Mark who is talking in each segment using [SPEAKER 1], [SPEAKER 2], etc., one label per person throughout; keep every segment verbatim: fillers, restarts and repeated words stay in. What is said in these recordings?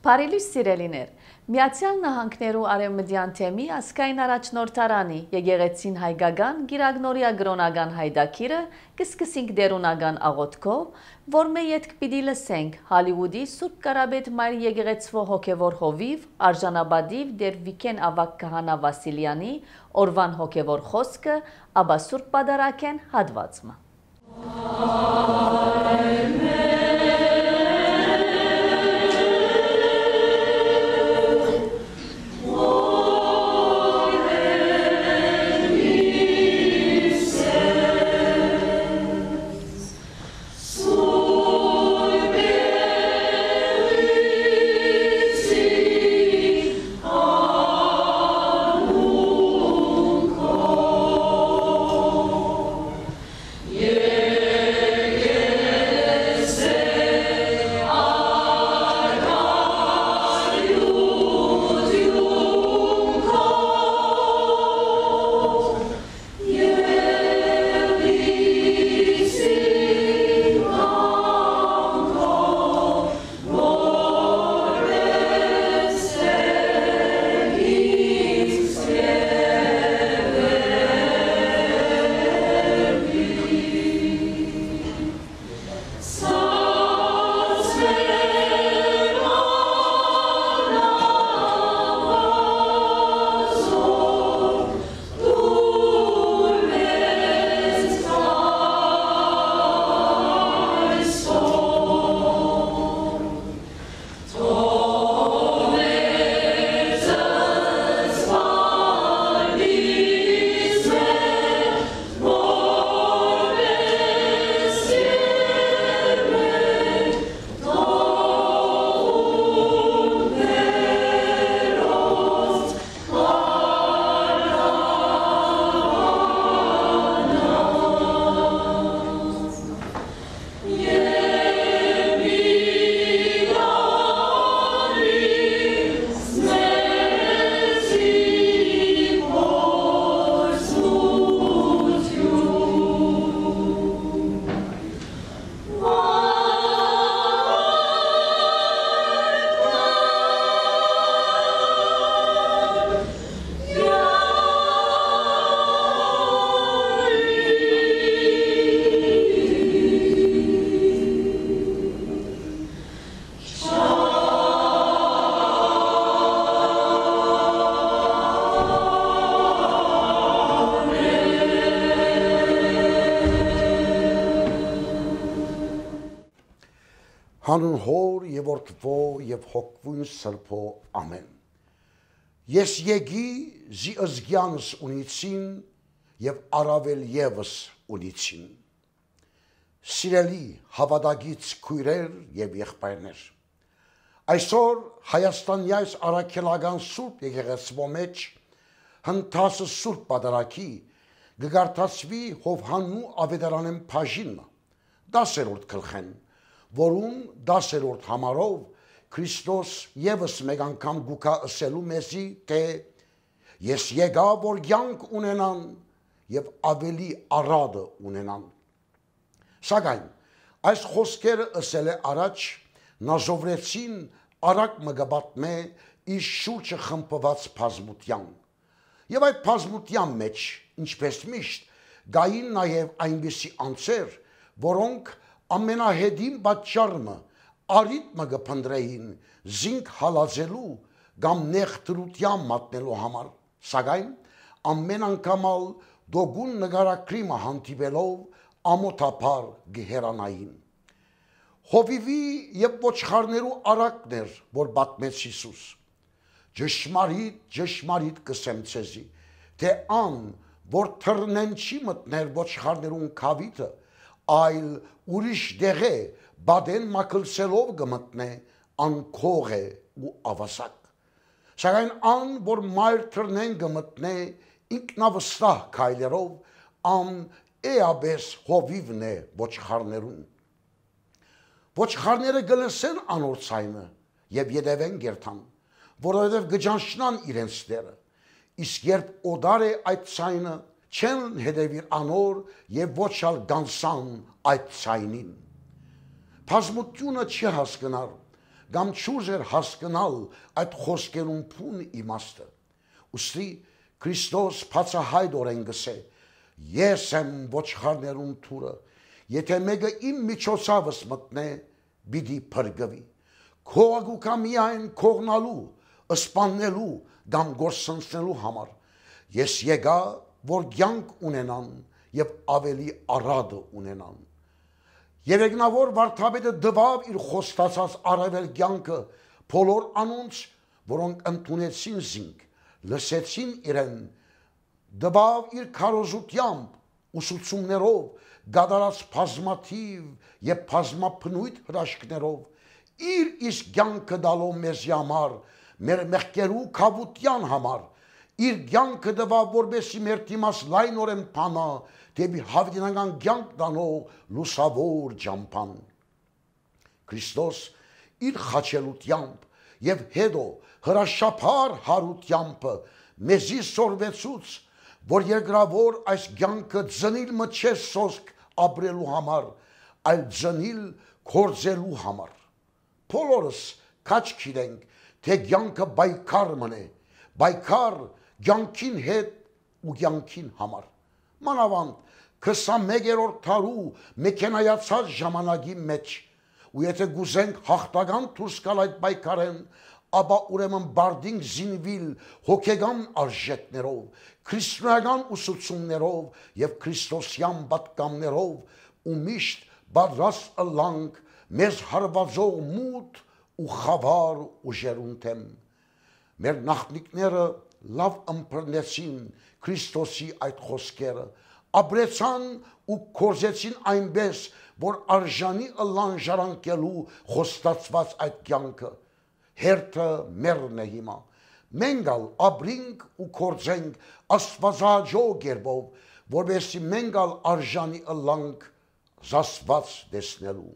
[SPEAKER 1] Բարելույս սիրելիներ, Միացյալ Նահանգներու Արևմտյան թեմի ասկային առաջնորդարանի եկեղեցին հայկական գիրագնորիա գրոնական հայդակիրը կսկսենք դերունական աղոթքով, որ մեր ետք պիտի լսենք Հալիվուդի Սուրբ Կարապետ Մայր եկեղեցվո հոգևոր հովիվ արժանապատիվ դեր Վիկեն Ավակ Քահանա Վասիլյանի օրվան հոգևոր խոսքը, ապա Սուրբ Պատարագեն հատվածը։
[SPEAKER 2] Հանուն հոր և որդվո և հոգվուն սրբո ամեն։ Ես եկի զի ըզգյանս ունիցին և առավել ևս ունիցին։ Սիրելի հավատագից քույրեր և եղբայրներ, այսօր Հայաստանյայց առաքելական Սուրբ եկեղեցվո մեջ հնդասը Սուրբ Պատարագի գգարտացվի Հովհաննու ավետարանեն բաժինը, դասերորդ գլխեն, որում դասերորդ համարով Քրիստոս ևս մեկ անգամ գուկա ըսելու մեզի, թե ես եկա, որ կյանք ունենան և ավելի առատը ունենան։ Սակայն այս խոսքերը ըսել է առաջ նազովրեցին արագ մգաբատմե իր շուրջը խմբված բազմության։ Եվ այդ բազմության մեջ, ինչպես միշտ, գային նաև այնպիսի անձեր, որոնք ամենահետին պատճառը արիտ մը գփնդրեին զինք հալածելու կամ նեղտրության մատնելու համար, սակայն ամեն անգամալ դոգուն նկարակրի մը հանդիպելով ամոթափար գհերանային։ Հովիվի և ոչխարներու արակն էր, որ պատմեց Հիսուս։ Ճշմարիտ, ճշմարիտ կսեմ ցեզի, թե ան, որ թռնեն չի մտներ ոչխարներուն քավիթը, այլ ուրիշ դեղե բադեն մակլսելով գմտնե անքող է ու ավասակ։ Սակայն ան, որ մայր թռնեն գմտնե ինքնավստահ քայլերով, ան էաբես հովիվն է ոչխարներուն։ Ոչխարները գլսեն անոր ցայնը և ետևեն գերթան, որովհետև գճանշնան իրենց դերը, իսկ երբ օդար է այդ ցայնը, չեն հետևիր անոր և ոչ ալ գանսան այդ ցայնին։ Բազմությունը չի հասկնար, կամ չուժեր հասկանալ այդ խոսքերուն փուն իմաստը։ Ուստի Քրիստոս բացահայտորեն գսե. Ես եմ ոչխարներուն թուրը, եթե մեկը իմ միջոցավս մտնե, պիտի փրկվի։ Քողագուկա միայն քողնալու, սպաննելու կամ գործընծնելու համար։ Ես եկա, որ կյանք ունենան եւ ավելի առադը ունենան։ Երեգնավոր վարդապետը դվավ իր խոստացած առավել կյանքը բոլոր անոնց, որոնք ընդունեցին զինք, լսեցին իրեն, դվավ իր քարոզությամբ, ուսուցումներով, գադարած բազմաթիվ եւ բազմապնույթ հրաշքներով, իր իսկ կյանքը դալով մեզի համար, մեր մեղքերու քավության համար, իր կյանքը դվավ, որբեսի մեր դիմաց լայնորեն փանա, դեպի հավիտենական կյանք տանող լուսավոր ճամփան։ Քրիստոս իր խաչելությամբ եւ հետո հրաշափար հարությամբ մեզի սորվեցուց, որ երկրավոր այս կյանքը ծնիլ մը սոսկ ապրելու համար, այլ ծնիլ կործելու համար։ Բոլորս քաչ գիտենք, թե կյանքը բայկար մնե, բայկար կյանքին հետ ու կյանքին համար։ Մանավանդ քսանմեկերորդ դարու մեքենայացած ժամանակի մեջ, ու եթե գուզենք հաղթական դուրս գալ այդ բայկարեն, ապա ուրեմն բարդինք զինվիլ հոգեգան արժեքներով, քրիստոնեական ուսուցումներով եւ քրիստոսյան պատկամներով ու միշտ պատրաստ ըլլանք մեզ հարվածող մութ ու խավար ուժերուն թեմ։ Մեր նախնիկները լավ ըմբռնեցին Քրիստոսի այդ խոսքերը, ապրեցան ու կորզեցին այնպես, որ արժանի ըլլան ժառանգելու խոստացված այդ կյանքը։ Հերթը մերն է հիմա։ Մենք ալ ապրինք ու կորձենք աստվածաաջո գերբով, որովհետեւ մենք ալ արժանի ըլլանք զասված տեսնելու։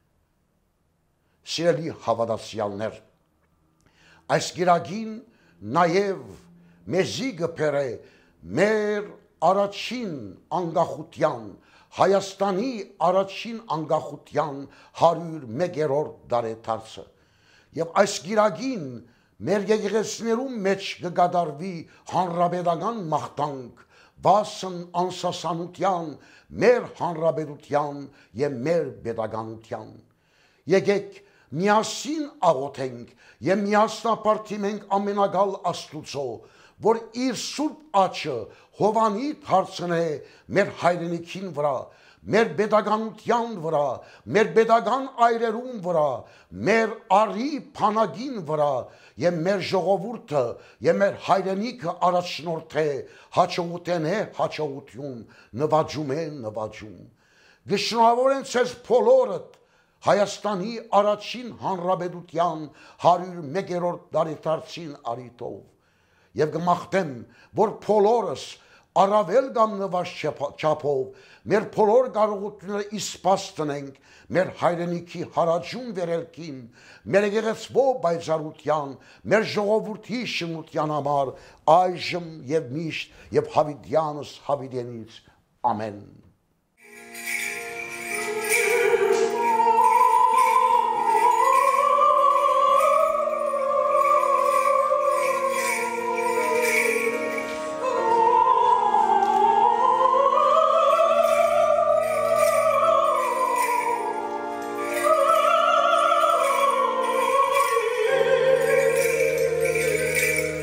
[SPEAKER 2] Սիրելի հավատացյալներ, այս գիրագին նաև մեզի գբերե մեր առաջին անկախության, Հայաստանի առաջին անկախության հարյուր մեկերորդ դարեթարցը։ Եվ այս գիրագին մեր եկեղեցիներում մեջ կգադարվի հանրապետական մաղթանք, վասն անսասանության, մեր հանրապետության եւ մեր պետականության։ Եկեք միասին աղոթենք եւ միասնապարտիմենք ամենագալ Աստուծո, որ իր սուրբ աչը հովանի դարձնե մեր հայրենիքին վրա, մեր պետականության վրա, մեր պետական այրերուն վրա, մեր արի փանագին վրա եւ մեր ժողովուրդը եւ մեր հայրենիքը առաջնորդե, հաջողութեն է հաջողություն, նվաճում է նվաճում։ Գշնորհավոր են ցեզ բոլորդ Հայաստանի առաջին հանրապետության հարյուր մեկերորդ դարեթարցին արիտով եւ կմաղթեմ, որ բոլորս առավել կամ նվաշ չափով մեր բոլոր կարողությունները իսպաս տնենք մեր հայրենիքի հարաջուն վերելքին, մեր եկեղեցվո բայցարության, մեր ժողովրդի շնության համար այժմ եւ միշտ եւ հավիտյանս հավիտենից ամեն։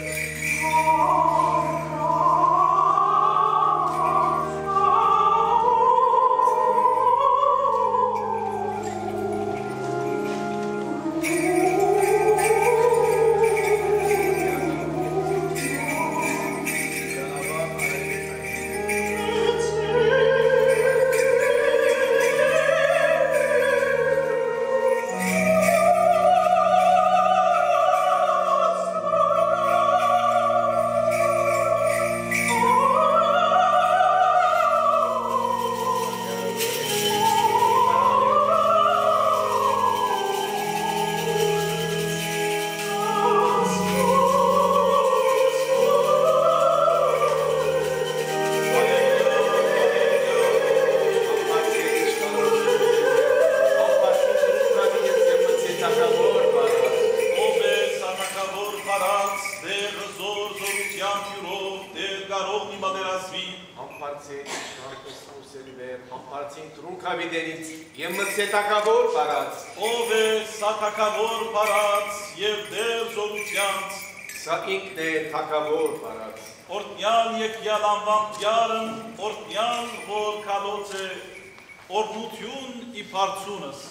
[SPEAKER 3] Oh Համբարձեն իշխանքուսնուս է լիվեր, համբարձեն տրունքա վիդերից, եմ մտսետակավոր պարած։
[SPEAKER 4] Ով է սատակավոր պարած և դեր զորությանց։
[SPEAKER 3] Սա ինքն է թակավոր պարած։
[SPEAKER 4] Օրտնյալ եկյալ անվան պյարն, օրտնյալ որ կալոց է, օրնություն ի պարցունս։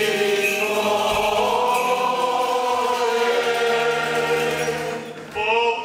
[SPEAKER 5] Oh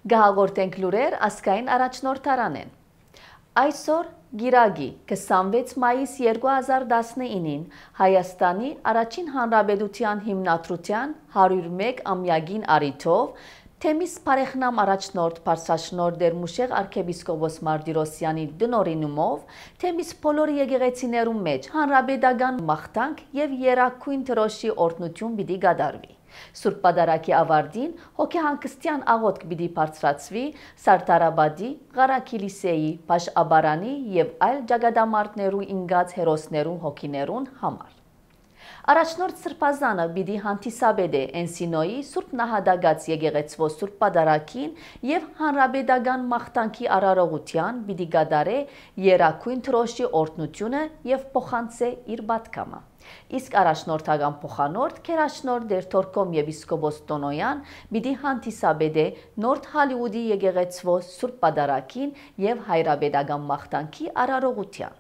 [SPEAKER 1] Գահաղորդենք լուրեր ասկային առաջնորդարանեն։ Այսօր Գիրագի քսանվեց մայիս երկու հազար տասնինին Հայաստանի առաջին հանրապետության հիմնադրության հարյուր մեկ ամյակին առիթով Թեմիս Պարեխնամ առաջնորդ Պարսաշնոր Դերմուշեղ arczepiskopos Martirosյանի դնորինումով Թեմիս բոլոր եկեղեցիներում մեջ հանրապետական մաղթանք եւ երակույն դրոշի օրհնություն պիտի կատարվի։ Սուրբ Պատարագի ավարտին հոգեհանգստյան աղոթք պիտի բարձրացվի Սարդարաբադի, Ղարաքիլիսեի, Բաշ-Աբարանի եւ այլ ճակատամարտներու ինգած հերոսներու հոգիներուն համար։ Առաջնորդ Սրբազանը պիտի հանդիսաբեդե Էնսինոյի Սուրբ Նահատակած եկեղեցվո Սուրբ Պատարագին եւ հանրապետական մաղթանքի արարողության պիտի կատարե երակույն դրոշի օրհնությունը եւ փոխանցե իր պատգամը։ Իսկ առաջնորդական փոխանորդ Քերաշնորհ Դերթորկոմ եպիսկոպոս Տոնոյան պիտի հանդիսաբեդե Նորթ Հալիուդի եկեղեցվո Սուրբ Պատարագին եւ հայրապետական մաղթանքի արարողության։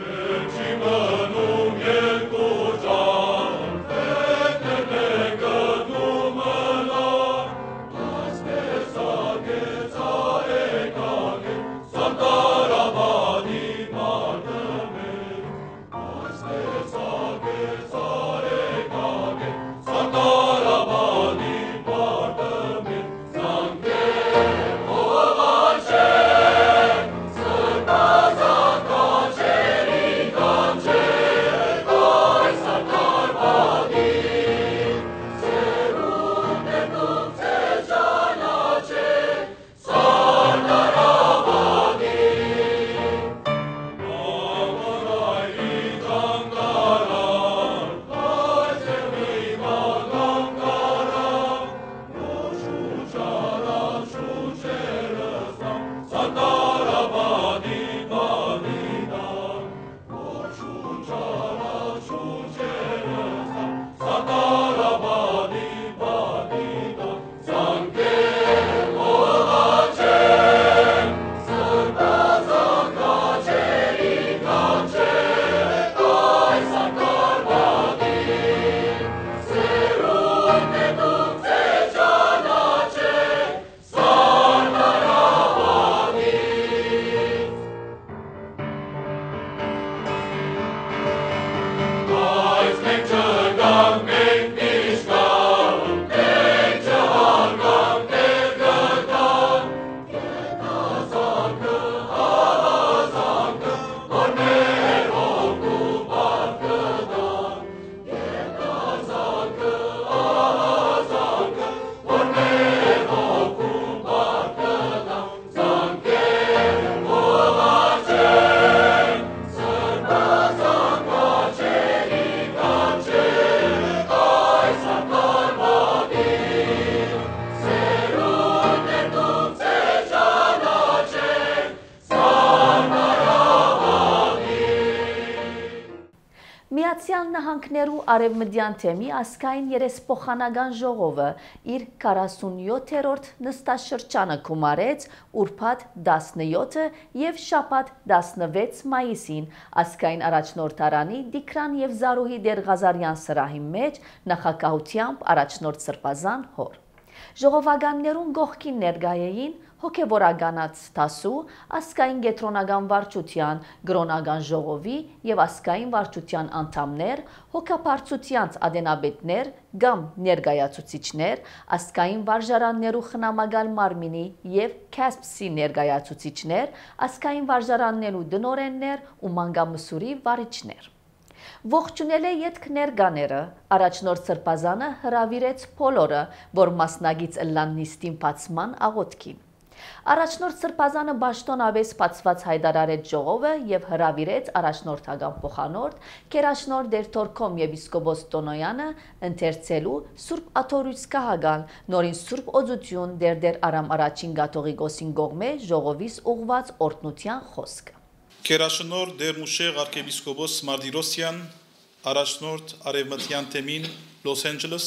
[SPEAKER 1] Միացյալ Նահանգներու Արևմտյան թեմի ասկային երեսփոխանական ժողովը իր քառասունյոթերորդ նստաշրջանը գումարեց ուրբաթ տասնյոթը եւ շաբաթ տասնվեց մայիսին ասկային առաջնորդարանի Դիկրան եւ Զարուհի Դերղազարյան սրահի մեջ նախագահությամբ առաջնորդ Սրբազան հոր։ Ժողովականներուն գողքին ներգայեին հոգևորականած տասու ասկային գետրոնական վարչության, գրոնական ժողովի եւ ասկային վարչության անդամներ, հոգապարծությանց ադենաբետներ կամ ներգայացուցիչներ, ասկային վարժարաններու խնամակալ մարմինի եւ քասպսի ներգայացուցիչներ, ասկային վարժարաններու դնորեններ ու մանգամսուրի վարիչներ։ Ողջունել է ետք ներկաները, առաջնորդ Սրբազանը հրավիրեց բոլորը, որ մասնագից ըլլան նիստին բացման աղոթքին։ Առաջնորդ Սրբազանը բաշտոնավես բացված հայտարարեց ժողովը եւ հրավիրեց առաջնորդական փոխանորդ Քերաշնորհ Դերթորկոմ եպիսկոպոս Տոնոյանը ընթերցելու Սուրբ Աթորույց Կահագան նորին Սուրբ Օծություն Դերդեր Արամ առաջին Կաթողիկոսին կողմէ ժողովիս ուղված օրհնության խոսքը։
[SPEAKER 4] Քերաշնորհ Դերմուշեղ arczepiskopos Martirosyan, առաջնորդ Արևմտյան թեմին Լոս Անջելես,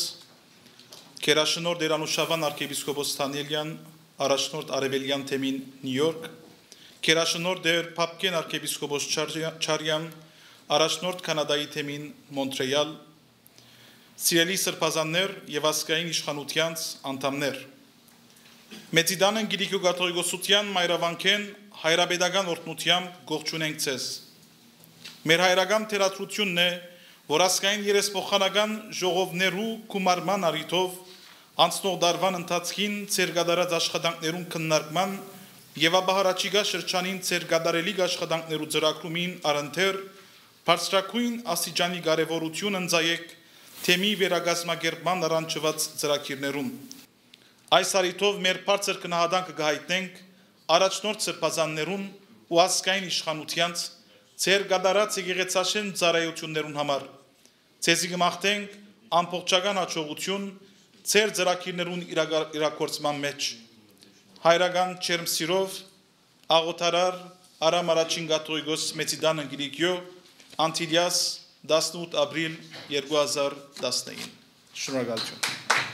[SPEAKER 4] Քերաշնորհ Դերանուշավան arczepiskopos Թանելյան, առաջնորդ Արևելյան թեմին Նյու Յորք, Քերաշնորհ Դեր Փապկեն arczepiskopos Չարյան, առաջնորդ Կանադայի թեմին Մոնտրեալ, սիրելի սրբազաններ եւ ազգային իշխանությանց անդամներ, Մեծիդանն գիրիկու գաթողիկոսության մայրավանքեն հայրաբեդական օրտնությամբ գողջունենք ձեզ։ Մեր հայրական թերատրությունն է, որ ասկային երեսփոխանական ժողովներու կումարման առիթով անցնող դարվան ընթացքին ձեր գդարած աշխատանքներուն քննարկման եւ ապա հարաճիգա շրջանին ձեր գդարելի աշխատանքներու ծրագրումին առընթեր բարձրակույն աստիճանի կարևորություն ընձայեք թեմի վերագազմագերման առանջված ծրագիրներում։ Այս առիթով մեր բարձր գնահատանքը կհայտնենք առաջնորդ սրբազաններուն ու ազգային իշխանությանց ձեր գդարած եկեղեցաշեն ծառայություններուն համար։ Ձեզի կմաղթենք ամբողջական հաջողություն ձեր ծրագիրներուն իրագործման մեջ։ Հայրական ջերմսիրով աղոթարար Արամ առաջին գաթողիկոս Մեծիդան Անգլիկյո Անտիլիաս տասնութ ապրիլ երկու հազար տասնինը։ Շնորհակալություն։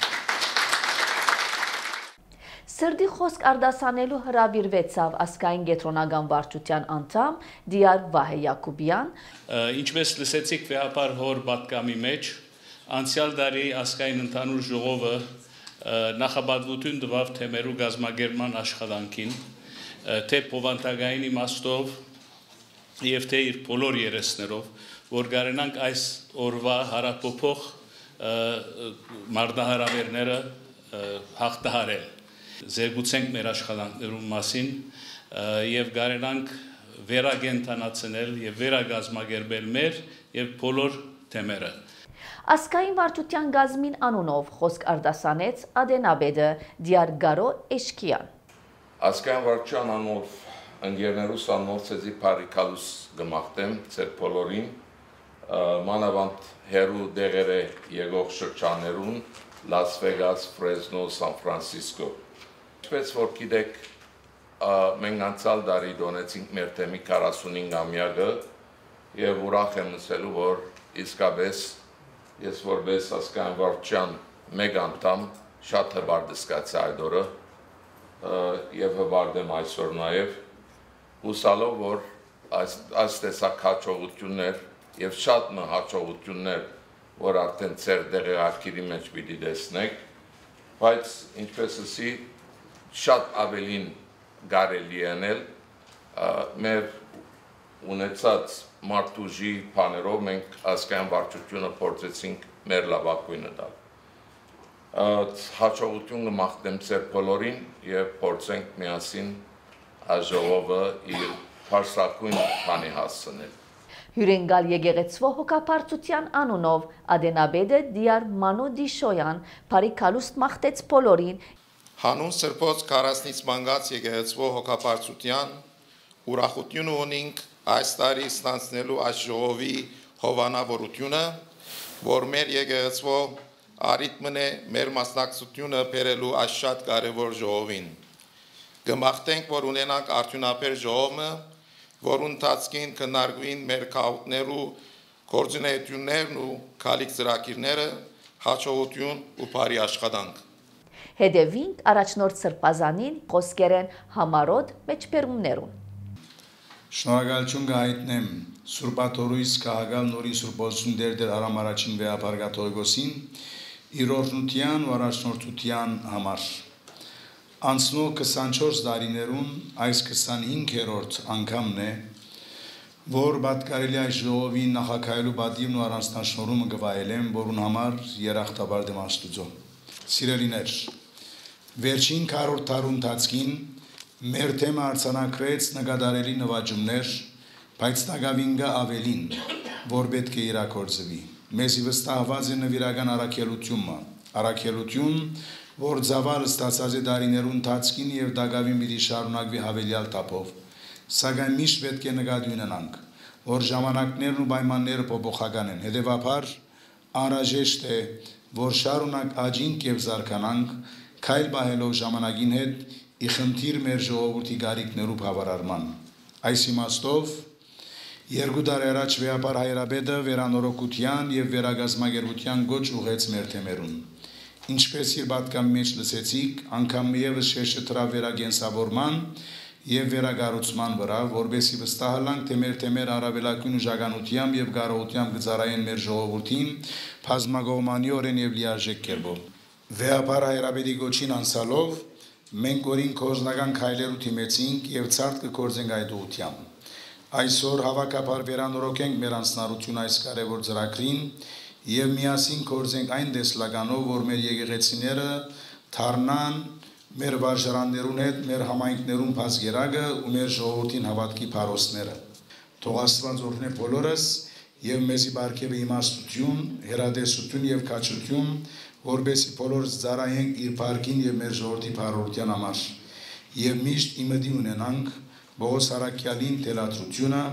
[SPEAKER 1] Սրդի խոսք արդասանելու հրավիրվեցավ ասկային գետրոնական վարչության անդամ Դիար Վահե Յակուբյան։
[SPEAKER 5] Ինչպես լսեցիք վեհապար հոր պատկամի մեջ, անցյալ տարի ասկային ընդհանուր ժողովը նախաբադվություն տվավ թեմերու գազմագերման աշխատանքին, թե փոխանցագային իմաստով եւ թե իր բոլոր երեսներով, որ գարենանք այս օրվա հարապոփող մարդահրավերները հաղթահարել։ Զերգուցենք մեր աշխատանքներում մասին եւ գարենանք վերագենտանացնել եւ վերագազմագերբել մեր եւ բոլոր թեմերը։
[SPEAKER 1] Ասկային վարչության գազմին անունով խոսք արդասանեց Ադենաբեդը Դիար Գարո Էշկյան։
[SPEAKER 6] Ասկային վարչության անունով ընկերներուս անունով ցեզի բարիկալուս գմախտեմ ձեր բոլորին մանավանդ հերու դեղերը եղող շրջաններուն Լաս Վեգաս, Ֆրեզնո, Սան Ֆրանսիսկո։ Ինչպես որ գիտեք, մենք անցյալ տարի դոնեցինք մեր թեմի քառասունհինգամյակը եւ ուրախ եմ լսելու, որ իսկապես ես որպես ասկային վարչության մեկ անդամ շատ հբարդսկացի այդ օրը եւ հբարդեմ այսօր նաեւ հուսալով, որ այս այս տեսակ հաջողություններ եւ շատ մը հաջողություններ, որ արդեն ծեր դեղեկագիրի մեջ պիտի տեսնեք, բայց ինչպես ասի շատ ավելին կարելի անել մեր ունեցած մարդուժի բաներով մենք ասկային վարչությունը փորձեցինք մեր լավագույնը տալ։ Հաջողություն կմաղթեմ ձեր բոլորին եւ փորձենք միասին ժողովը իր բարձրակույն բանի հասցնել։
[SPEAKER 1] Հյուրենգալ եկեղեցվո հոգապարծության անունով Ադենաբեդը Դիար Մանո Դիշոյան բարիկալուստ մաղթեց բոլորին։
[SPEAKER 7] Հանուն սրբոց քառասնից մանգած եկեղեցվո հոգապարծության ուրախություն ունենք այս տարի ստանցնելու այս ժողովի հովանավորությունը, որ մեր եկեղեցվո արիթմն է մեր մասնակցությունը բերելու այս շատ կարևոր ժողովին։ Կմաղթենք, որ ունենանք արդյունաբեր ժողովը, որ ընթացքին քննարկվին մեր քաղաքներու կոորդինատորներն ու քալիք ծրագիրները, հաջողություն ու բարի աշխատանք։
[SPEAKER 1] Հետևինք առաջնորդ սրբազանին խոսքերեն համարոտ մեջբերումներուն։
[SPEAKER 8] Շնորհակալություն կհայտնեմ Սուրբաթորույս քաղաքալ նորին սուրբոզություն դերդեր Արամ առաջին վեհապար գաթողիկոսին իր օրհնության ու առաջնորդության համար։ Անցնող քսանչորս տարիներուն այս քսանհինգերորդ անգամն է, որ պատկարելի այս ժողովի նախագահելու բադիվն ու առանձնաշնորհումը կվայելեմ, որուն համար երախտաբար դեմ Աստուծո։ Սիրելիներ, վերջին քառորդ տարու ընթացքին մեր թեմը արձանագրեց նկատառելի նվաճումներ, բայց տագավինգա ավելին, որ պետք է իրագործվի։ Մեզի վստահված է նվիրական առաքելությունը, առաքելություն, որ ծավալը ստացած է դարիներու ընթացքին եւ դակավին պիտի շարունակվի հավելյալ տապով, սակայն միշտ պետք է նկատի ունենանք, որ ժամանակներն ու պայմանները փոփոխական են, հետեւաբար անհրաժեշտ է, որ շարունակ աճինք եւ զարգանանք, քայլ բահելով ժամանակին հետ, ի խնդիր մեր ժողովրդի գարիկներու բավարարման։ Այս իմաստով երկու տարի առաջ վեհապար հայրաբեդը վերանորոգության եւ վերագազմագերության գոչ ուղեց մեր թեմերուն։ Ինչպես իր պատկամի մեջ լսեցիք, անգամ եւս շեշտը դրա վերագենսավորման եւ վերագառուցման վրա, որբեսի վստահանանք, թե մեր թեմեր առավելագույն ուժականությամբ եւ կարողությամբ կծառայեն մեր ժողովրդին, բազմակողմանիորեն եւ լիարժեք կերպով։ Վեհապար հայրաբեդի գոչին անցալով Մենք օրին կորզնական քայլերու թիմեցինք եւ ցարտ կկործենք այդ ուղությամբ։ Այսօր հավաքաբար վերանորոգենք մեր անձնարությունը այս կարևոր ծրագրին եւ միասին կորզենք այն դեսլականով, որ մեր եկեղեցիները դառնան մեր վարժարաններուն հետ, մեր համայնքներուն բազգերակը ու մեր ժողովրդին հավատքի փարոսները։ Թող Աստված օրհնե բոլորս եւ մեզի բարգեւի իմաստություն, հերադեսություն եւ քաջություն, որբեսի բոլորս ծառայենք իր բարգին եւ մեր ժողովրդի փառորության համար։ Եվ միշտ իմեդի ունենանք Բողոս Արաքյալին թելադրությունը,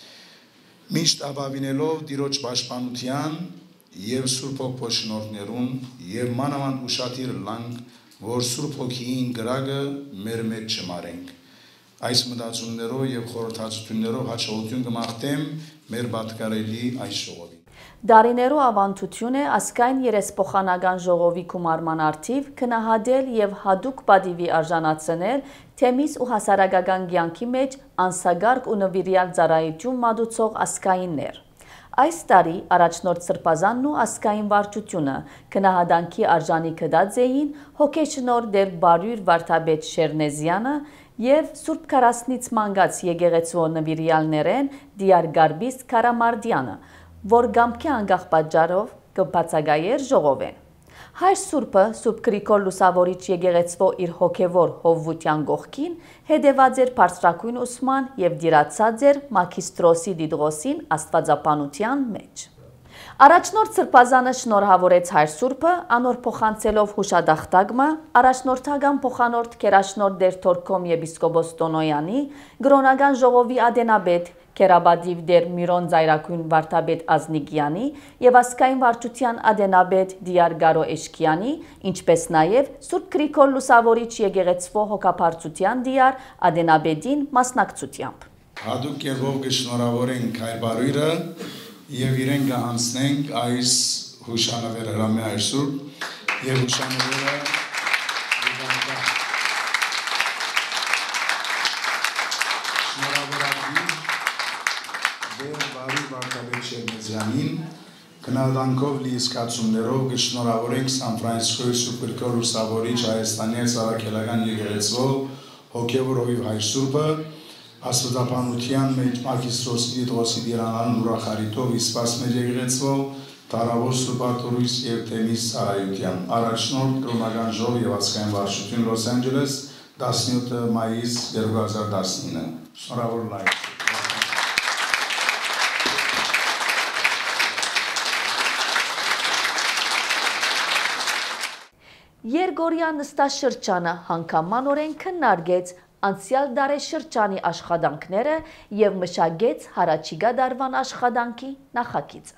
[SPEAKER 8] միշտ ապավինելով Տիրոջ պաշտպանության եւ Սուրբ Հոգու շնորհներուն եւ մանավանդ ուշադիր լանք, որ Սուրբ Հոգին գրագը մեր մեջ չմարենք։ Այս մտածումներով եւ խորհրդածություններով հաջողություն կմաղթեմ մեր պատկառելի այս ժողովին։
[SPEAKER 1] Դարիներու ավանդություն է ասկայն երեսփոխանական ժողովի կումարման արդիվ քնահատել եւ հadouk պատիվի արժանացնել թեմիս ու հասարակական կյանքի մեջ անսագարկ ու նվիրյալ ծառայություն մատուցող ասկայիններ։ Այս տարի առաջնորդ Սրբազանն ու ասկային վարչությունը քնահատանքի արժանի կդած էին հոգեշնոր դեր Բարույր Վարդապետ Շերնեզյանը եւ Սուրբ Քարասնից մանգած եկեղեցու նվիրյալներեն Դիար Գարբիստ Քարամարդյանը, որ գամքի անգախ պատճառով կբացակայեր ժողովեն։ Հայր Սուրբը Սուրբ Գրիգոր Լուսավորիչ եկեղեցվո իր հոգևոր հովվության գողքին հետևած էր բարձրակույն ուսման եւ դիրացած էր մագիստրոսի դիդրոսին աստվածապանության մեջ։ Առաջնորդ Սրբազանը շնորհավորեց Հայր Սուրբը անոր փոխանցելով հուշադախտագմը առաջնորդական փոխանորդ Կերաշնորհ դեր Թորքոմ եպիսկոպոս Տոնոյանի գրոնական ժողովի ադենաբեդ Կերաբադիվ դեր Միրոն Զայրակույն Վարդապետ Ազնիկյանի եւ ասկային վարչության ադենաբեդ Դիար Գարո Էշկյանի, ինչպես նաեւ Սուրբ Գրիգոր Լուսավորիչ եկեղեցվո հոգապարծության դիար ադենաբեդին մասնակցությամբ։
[SPEAKER 8] Հadouk կերպով կշնորհավորենք Հայր Բարույրը եւ իրեն կհանձնենք այս հուշանվերը հրամի Հայր Սուրբ եւ հուշանվերը Շերնեզյանին քննադանքով լի իսկացումներով կշնորհավորենք Սան Ֆրանցիսկոյի Սուրբ Գրիգոր Լուսավորիչ Հայաստանի Սարաքելական եկեղեցվո հոգևոր հովիվ Հայր Սուրբը աստվածապանության մեջ մագիստրոսի դիդրոսի դիրանալն ուրախարիտով իսպաս մեր եկեղեցվո տարավոր Սուրբաթորույս եւ թեմիս ծառայության առաջնորդ կրոնական ժողով եւ ազգային վարչություն Լոս Անջելես տասնյոթ մայիս երկու հազար տասնինը շնորհավոր լայք
[SPEAKER 1] Երգորիա նստաշրջանը հանգամանորեն քննարկեց անցյալ դարաշրջանի աշխատանքները եւ մշակեց հարաճիգա դարվան աշխատանքի նախագիծը։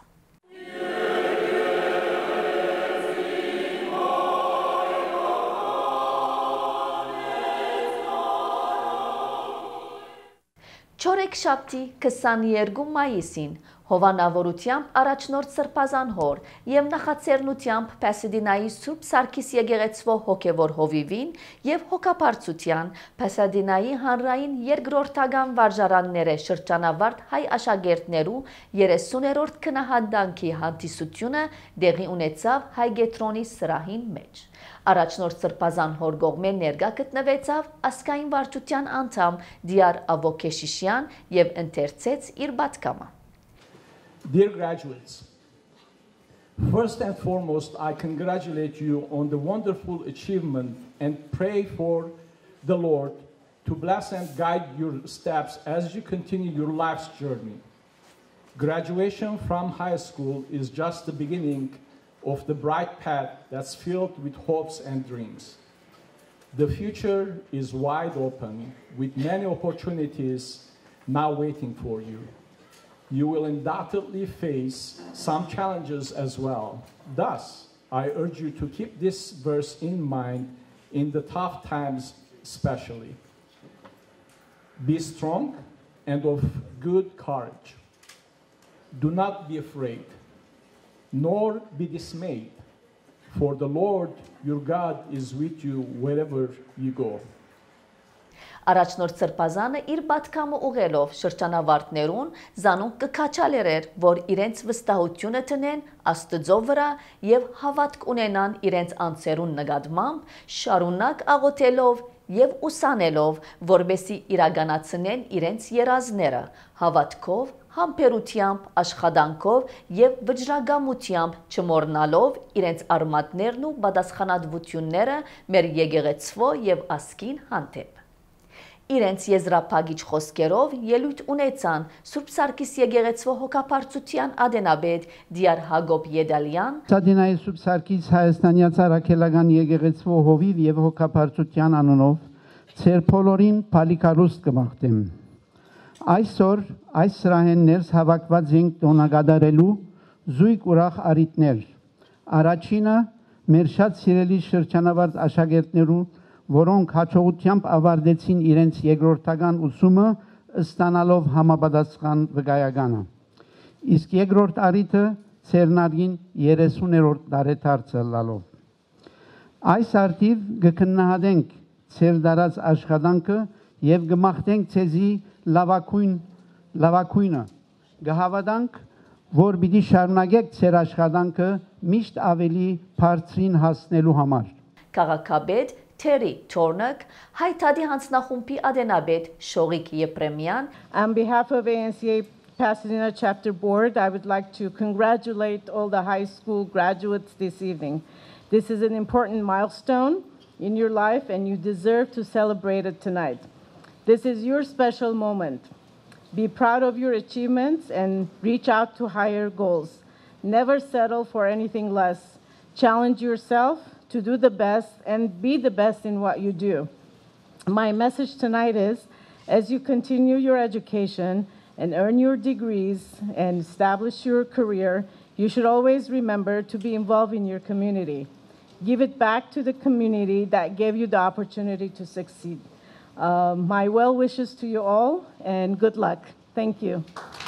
[SPEAKER 1] Չորեքշաբթի քսաներկու մայիսին հովանավորությամբ առաջնորդ Սրբազան հոր եւ նախաձեռնությամբ Պասադինայի Սուրբ Սարգիս եկեղեցվո հոգևոր հովիվին եւ հոգապարծության Պասադինայի հանրային երկրորդական վարժարանները շրջանավարտ հայ աշակերտներու երեսուներորդ քնահանդանքի հանդիսությունը դեղի ունեցավ հայ գետրոնի սրահին մեջ։ Առաջնորդ Սրբազան հոր գողմեն ներկա գտնվեցավ ասկային վարչության անդամ Դիար Ավոկեշիշյան եւ ընթերցեց իր պատգամը։
[SPEAKER 9] Dear graduates, first and foremost, I congratulate you on the wonderful achievement and pray for the Lord to bless and guide your steps as you continue your life's journey. Graduation from high school is just the beginning of the bright path that's filled with hopes and dreams. The future is wide open with many opportunities now waiting for you. You will undoubtedly face some challenges as well. Thus, I urge you to keep this verse in mind in the tough times especially. Be strong and of good courage. Do not be afraid, nor be dismayed, for the Lord your God is with you wherever you go.
[SPEAKER 1] Առաջնորդ Սրբազանը իր պատկամը ուղելով շրջանավարտներուն զանուն կքաչալերեր, որ իրենց վստահությունը տնեն Աստծո վրա եւ հավատք ունենան իրենց անձերուն նկատմամբ, շարունակ աղոթելով եւ ուսանելով, որբեսի իրականացնեն իրենց երազները, հավատքով, համբերությամբ, աշխատանքով եւ վճռագամությամբ չմոռնալով իրենց արմատներն ու պատասխանատվությունները մեր եկեղեցվո եւ ասկին հանդեպ։ Իրենց եզրափակիչ խոսքերով ելույթ ունեցան Սուրբ Սարգիս եկեղեցվո հոգապարծության ադենաբեդ Դիար Հակոբ Եդալյան,
[SPEAKER 10] Սադինայի Սուրբ Սարգիս Հայաստանյա Ցարաքելական եկեղեցվո հովիվ եւ հոգապարծության անունով ծեր բոլորին փալիկարուստ կմաղթեմ։ Այսօր այս սրահեն ներս հավաքված ենք տոնակատարելու զույգ ուրախ առիթներ։ Առաջինը մեր շատ սիրելի շրջանավարտ աշակերտներու, որոնք հաջողությամբ ավարտեցին իրենց երկրորդական ուսումը, ստանալով համապատասխան վկայականը։ Իսկ երկրորդ առիթը ծերնարգին երեսուներորդ տարեդարձը լալով։ Այս արդիվ կքննադենք ծեր դարած աշխատանքը եւ կմաղթենք ցեզի լավակույն լավակույնը։ Կհավատանք, որ պիտի շարունակեք ծեր աշխատանքը միշտ ավելի բարձրին հասնելու համար։
[SPEAKER 1] Քաղաքաբեդ Terry Tornak, հայտարարի հանձնախումբի ադենաբեդ Շողիկ Եփրեմյան.
[SPEAKER 11] On behalf of A N C A Pasadena Chapter Board, I would like to congratulate all the high school graduates this evening. This is an important milestone in your life, and you deserve to celebrate it tonight. This is your special moment. Be proud of your achievements and reach out to higher goals. Never settle for anything less. Challenge yourself to do the best and be the best in what you do. My message tonight is, as you continue your education and earn your degrees and establish your career, you should always remember to be involved in your community. Give it back to the community that gave you the opportunity to succeed. Uh, my well wishes to you all and good luck. Thank you.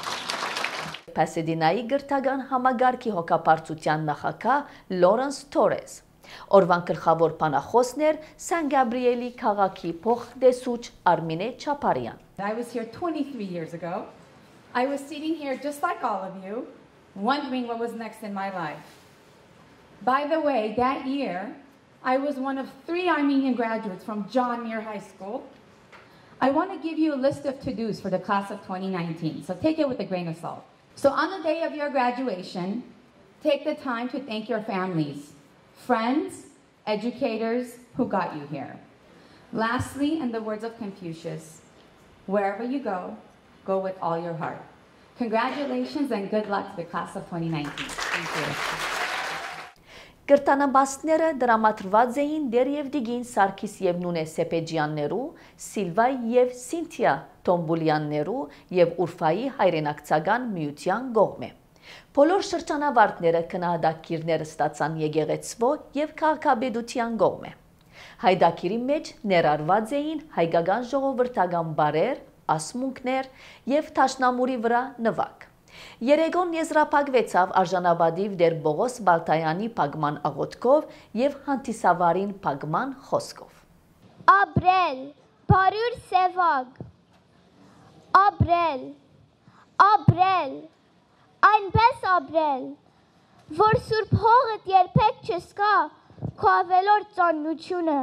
[SPEAKER 1] Pasadena-ի գրթական համագարքի հոգապարծության նախագահ Լորենս Թորես Օրվան գլխավոր բանախոսն էր Սան Գաբրիելի քաղաքի փոխտեսուչ Արմինե Չապարյան.
[SPEAKER 12] I was here twenty-three years ago. I was sitting here just like all of you, wondering what was next in my life. By the way, that year, I was one of three Armenian graduates from John Muir High School. I want to give you a list of to-dos for the class of twenty nineteen, so take it with a grain of salt. So on the day of your graduation, take the time to thank your families, friends, educators who got you here. Lastly, in the words of Confucius, wherever you go, go with all your heart. Congratulations and good luck to the class of twenty nineteen. Thank you.
[SPEAKER 1] Գրտանաբաստները դրամատրված էին դեր և դիգին Սարգիս և Նունե Սեպեջյաններու, Սիլվայ և Սինթիա Տոմբուլյաններու և Ուրֆայի հայրենակցական միության գողմե։ Բոլոր շրջանավարտները քննադատքիրներ ստացան եկեղեցվո և քաղաքաբեդության գողմե։ Հայդակիրի մեջ ներառված էին հայկական ժողովրդական բարեր, ասմունքներ և Թաշնամուրի վրա նվակ։ Երեգոն եզրափակվեցավ արժանապատիվ դեր Բողոս Բալթայանի փակման աղոթքով և հանդիսավարին փակման խոսքով։
[SPEAKER 13] Ապրել, բարուր սևակ, ապրել, ապրել, այնպես ապրել, որ սուրբ հողդ երբեք չսկա քո ավելորդ ծաննությունը,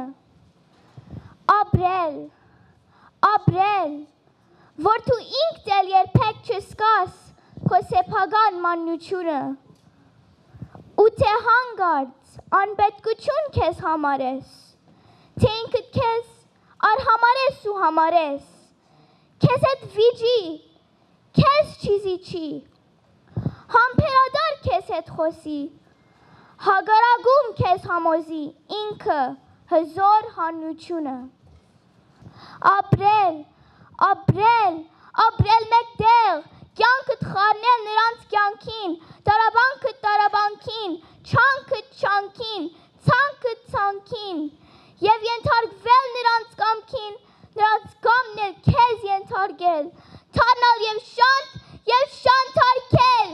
[SPEAKER 13] ապրել, ապրել, որ դու ինքդ էլ երբեք չսկաս քո սեփական մաննությունը, ու թե հանգարց անպետքություն քեզ համարես, թե ինքդ քեզ արհամարես ու համարես, քեզ հետ վիճի, քեզ չիզիչի, համբերադար քեզ հետ խոսի, հագարագում քեզ համոզի ինքը հզոր հաննությունը, ապրել, ապրել, ապրել մեկտեղ, կյանքդ խառնել նրանց կյանքին, տարաբանքդ տարաբանքին, չանքդ չանքին, ցանքդ ցանքին, և ենթարկվել նրանց կամքին, նրանց կամն էլ քեզ ենթարկել, թարնալ և շանտ և շանթարկել։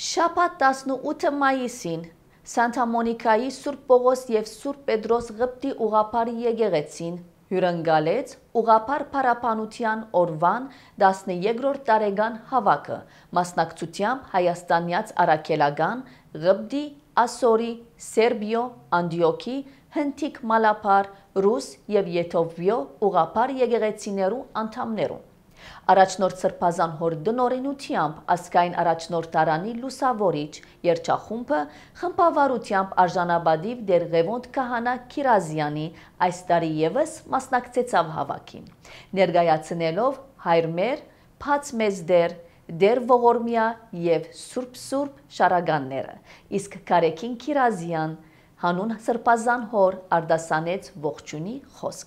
[SPEAKER 1] Շաբաթ տասնութ մայիսին Սանտա Մոնիկայի Սուրբ Պողոս և Սուրբ Պետրոս Ղպտի ուղղափառ եկեղեցին հյուրընկալեց ուղղափառ փառաբանության օրվան տասներկրորդ տարեկան հավաքը մասնակցությամբ հայաստանյաց առաքելական Ղպտի, Ասորի, Սերբիո, Անդիոքի, Հնդիկ Մալափար, Ռուս և Եթովպիո ուղղափառ եկեղեցիներու անդամներուն։ Առաջնորդ Սրբազան հոր դնորինությամբ ասկային առաջնորդարանի լուսավորիչ երջախումբը խմբավարությամբ արժանապատիվ դեր Ղևոնդ Քահանա Քիրազյանի այս տարի ևս մասնակցեցավ հավաքին, ներկայացնելով հայր մեր, փած մեզ դեր, դեր ողորմյա և սուրբ սուրբ շարականները, իսկ Կարեկին Քիրազյան հանուն Սրբազան հոր արդասանեց ողջունի խոսքը։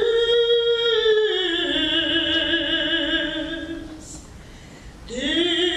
[SPEAKER 14] Deus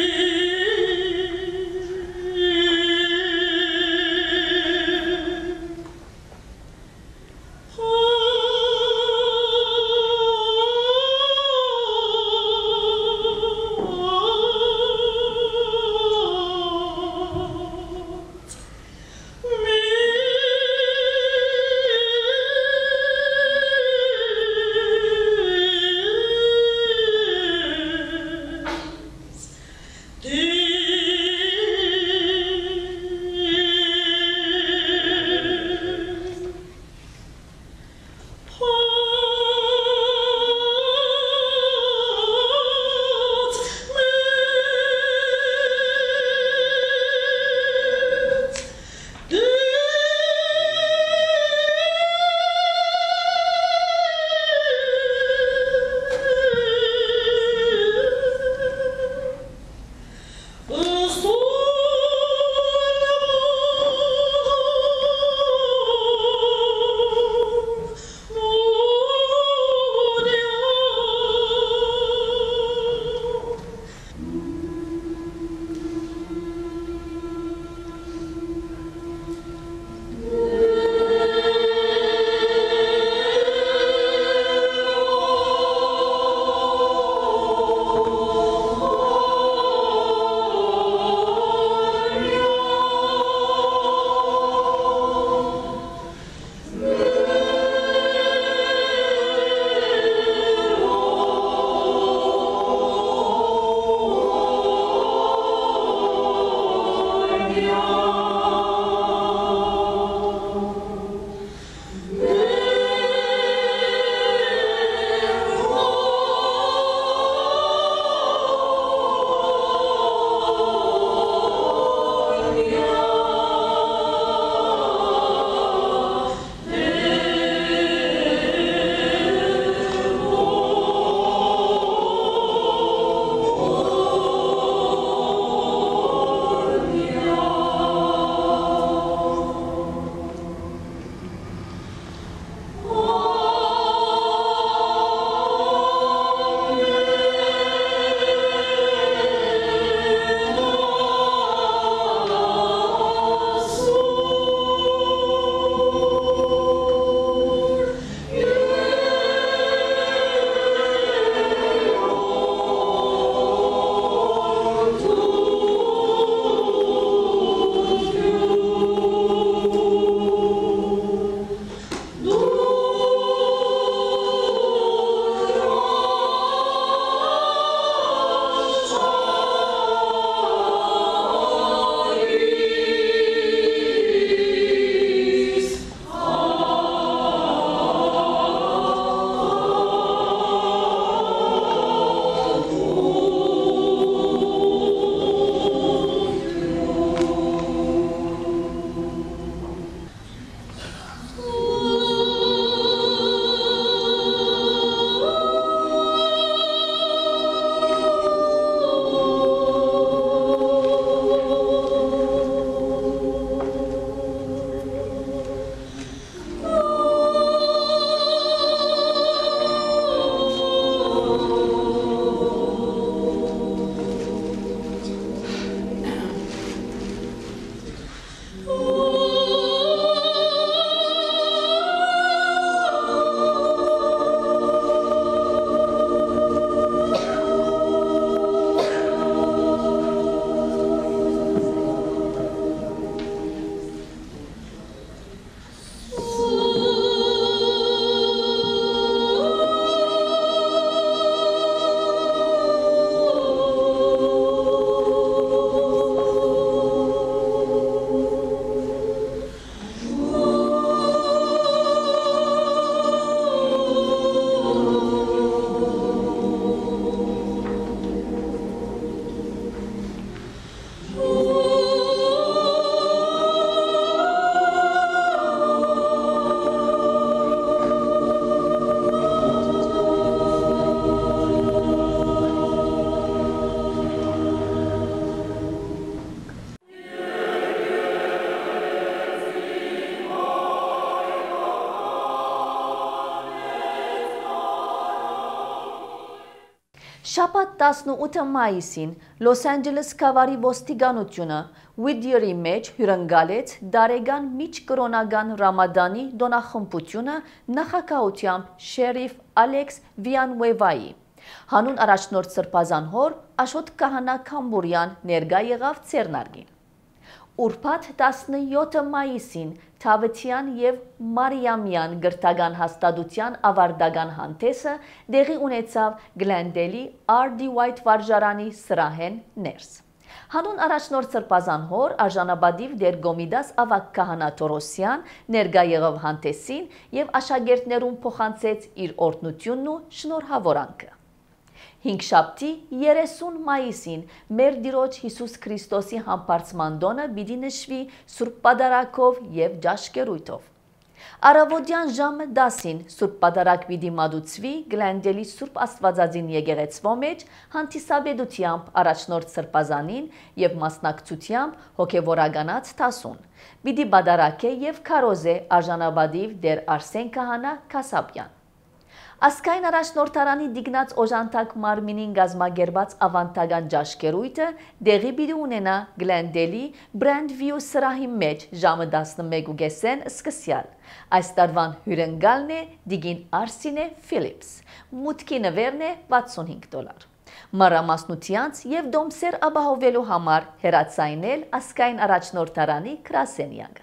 [SPEAKER 1] Շաբաթ տասնութ մայիսին Լոս Անջելես քաղաքի ոստիկանությունը Ուիդյերի մեջ հյուրընկալեց դարեգան միջկրոնական Ռամադանի դոնախմբությունը նախագահությամբ շերիֆ Ալեքս Վիանուևայի։ Հանուն առաջնորդ Սրբազան հոր Աշոտ Քահանա Քամբուրյան ներկա եղավ ցերնարգին։ Ուրբաթ տասնյոթ մայիսին Թավթյան և Մարիամյան գրթական հաստատության ավարտական հանդեսը տեղի ունեցավ Գլենդելի Ար Դի Ուայթ վարժարանի սրահեն ներս։ Հանուն առաջնորդ Սրբազան հոր արժանապատիվ դեր Գոմիդաս ավագ քահանա Թորոսյան ներկա եղավ հանդեսին և աշակերտներուն փոխանցեց իր օրհնությունն ու շնորհավորանքը։ Հինգշաբթի երեսուն մայիսին մեր Տիրոջ Հիսուս Քրիստոսի համբարձման տոնը պիտի նշվի Սուրբ Պատարագով և ջաշկերույթով։ Առավոտյան ժամը դասին Սուրբ Պատարագ պիտի մատուցվի Գլենդելի Սուրբ Աստվածածին եկեղեցվո մեջ հանդիսաբերությամբ առաջնորդ Սրբազանին և մասնակցությամբ հոգևորականած դասուն։ Պիտի պատարագե և քարոզե արժանապատիվ դեր Արսեն քահանա Քասապյան։ Ասկայն առաջնորդարանի դիգնած օժանդակ մարմինին գազմագերված ավանդական ջաշկերույթը դեղի պիտի ունենա Գլենդելի Բրենդվյու սրահի մեջ ժամը տասնմեկուկեսին սկսյալ։ Այս տարվան հյուրընկալն է դիգին Արսինե Ֆիլիպս, մուտքի նվերն է վաթսունհինգ դոլար։ Մանրամասնությանց և դոմսեր ապահովելու համար հեռացայնել ասկայն առաջնորդարանի գրասենյակը։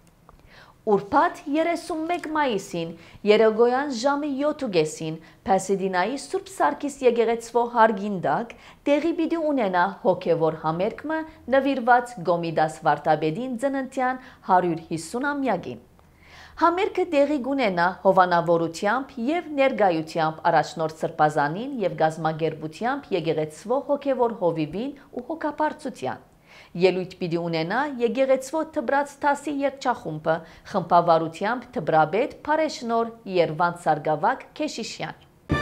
[SPEAKER 1] Ուրբաթ երեսունմեկ մայիսին երեկոյան ժամը յոթուկեսին Փասեդինայի Սուրբ Սարգիս եկեղեցվո հարգին տակ տեղի պիտի ունենա հոգևոր համերգը նվիրված Գոմիդաս վարդապետին ծննդյան հարյուր հիսուն-ամյակին։ Համերգը տեղի կունենա հովանավորությամբ և ներկայությամբ առաջնորդ Սրբազանին և գազմագերբությամբ եկեղեցվո հոգևոր հովիվին ու հոգապարծության։ Ելույթ պիտի ունենա եկեղեցվո Թբրած դասի երգչախումբը խմբավարությամբ Թբրաբեդ Փարեշնոր Երվանդ Սարգսակ Քեշիշյան։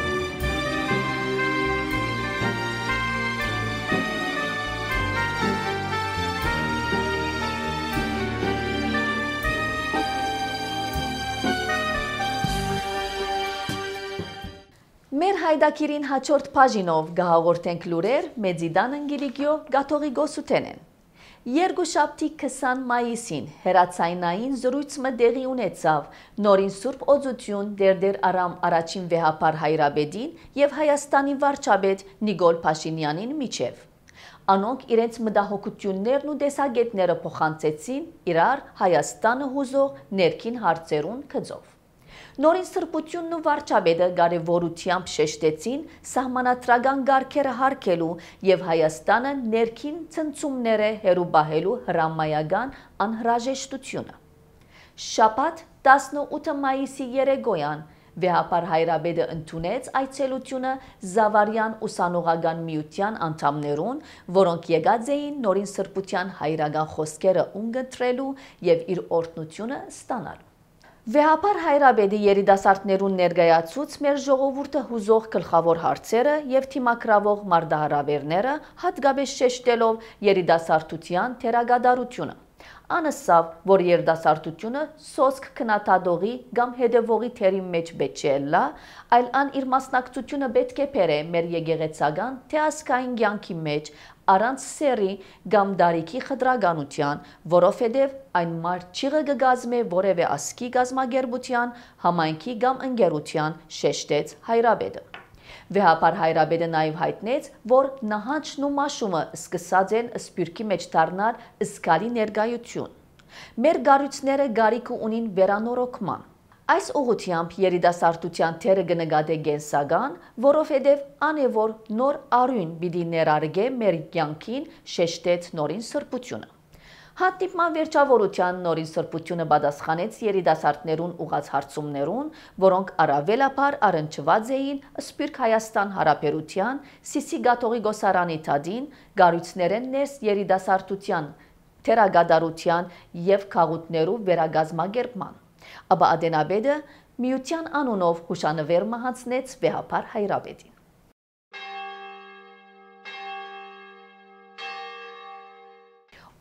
[SPEAKER 1] Մեր հայդակիրին հաջորդ բաժինով գահաղորդենք լուրեր Մեծիդան ընգիլիգյո գաթողիկոսութենեն։ Երկուշաբթի քսան մայիսին հերացայնային զրույցը տեղի ունեցավ Նորին Սուրբ Օծություն Դերդեր Արամ առաջին վեհապար Հայրապետին և Հայաստանի վարչապետ Նիկոլ Փաշինյանին միջև։ Անոնք իրենց մտահոգություններն ու տեսակետները փոխանցեցին իրար Հայաստանը հուզող ներքին հարցերուն գծով։ Նորին սրբությունն ու վարչապետը կարևորությամբ շեշտեցին սահմանադրական կարգերը հարգելու և Հայաստանը ներքին ցնցումները հեռու պահելու հրամայական անհրաժեշտությունը։ Շաբաթ տասնութ մայիսի երեկոյան վեհապար Հայրապետը ընդունեց այցելությունը Զավարյան ուսանողական միության անդամներուն, որոնք եկած էին Նորին սրբության հայրական խոսքերը ունկնդրելու և իր օրհնությունը ստանալու։ Վեհապար Հայրապետի երիտասարդներուն ներկայացուց մեր ժողովուրդը հուզող գլխավոր հարցերը և թիմակրավող մարտահրավերները, հատկապես շեշտելով երիտասարդության թերակատարությունը։ Անսավ, որ երիտասարդությունը սոսկ քննադատողի կամ հետևողի թերի մեջ պետք չէ լա, այլ ան իր մասնակցությունը պետք է բերե մեր եկեղեցական թե ազգային կյանքի մեջ առանց սերի կամ դարիքի խտրականության, որովհետև այն մարդչիղը կգազմե որևէ ազգի կազմակերպության, համայնքի կամ ընկերության, շեշտեց Հայրապետը։ Վեհապար Հայրապետը նաև հայտնեց, որ նահանջն ու մաշումը սկսած են սփյուռքի մեջ դառնալ զգալի ներկայություն։ Մեր գառույցները գարիք ունին վերանորոգման։ Այս ուղղությամբ երիտասարդության թերը կնկատե կենսական, որովհետև անևոր նոր արյուն պիտի ներառգե մեր կյանքին, շեշտեց Նորին սրբությունը։ Հատիպման վերջավորության Նորին սրբությունը պատասխանեց երիտասարդներուն ուղած հարցումներուն, որոնք առավելաբար առնչված էին Սփյուռք Հայաստան հարաբերության, Սիսի գաթողիկոսարանի թադին, գառույցներեն ներս երիտասարդության, թերակատարության և քաղուտներու վերագազմակերպման։ Ապա Ադենաբեդը միության անունով հուշանվեր մահացնեց վեհապար Հայրապետին։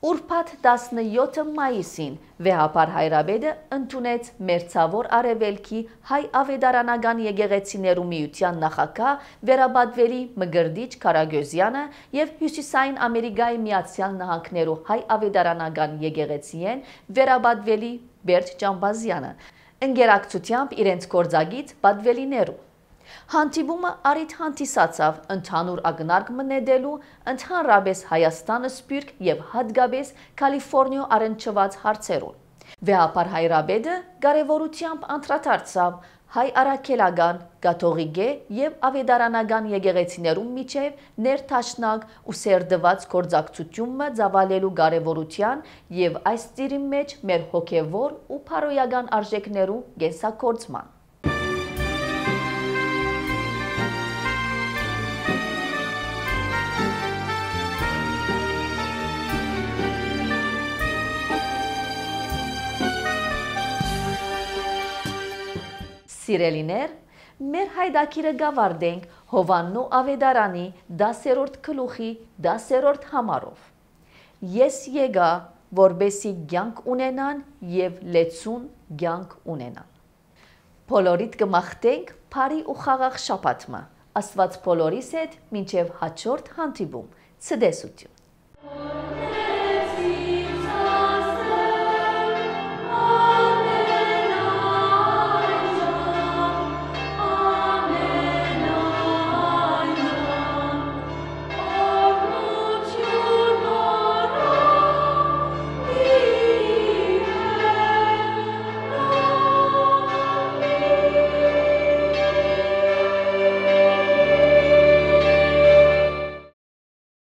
[SPEAKER 1] Ուրբաթ տասնյոթ մայիսին վեհապար Հայրաբեդը ընդունեց Մերձավոր Արևելքի հայ ավետարանական եկեղեցիներու միության նախագահ Վերաբադվելի Մգրդիչ Քարագյոզյանը եւ Հյուսիսային Ամերիկայի Միացյալ Նահանգներու հայ ավետարանական եկեղեցիեն Վերաբադվելի Բերջ Ճամբազյանը ընկերակցությամբ իրենց գործագիծ Բադվելիներու Հանդիպումը առիթ հանդիսացավ ընդհանուր ակնարկ մնետելու ընդհանրապես Հայաստանը սպիրկ եւ հատկապես Կալիֆոռնիա առնչված հարցերուն։ Վեհապար Հայրաբեդը կարևորությամբ անդրադարձավ հայ արաքելական, կաթողիկե եւ ավետարանական եկեղեցիներու միջև ներդաշնակ ու սերդված գործակցությունը ծավալելու կարևորության եւ այս ծիրի մեջ մեր հոգեվոր ու փարոյական արժեքներու կենսագործման։ Սիրելիներ, մեր հայդակիրը գավարդենք Հովաննու ավետարանի դասերորդ գլուխի դասերորդ համարով։ Ես եկա, որբեսի կյանք ունենան եւ լեցուն կյանք ունենան։ Բոլորիդ կմաղթենք բարի ու խաղաղ շաբաթը։ Աստված բոլորիս հետ մինչև հաջորդ հանդիպում։ Ցտեսություն։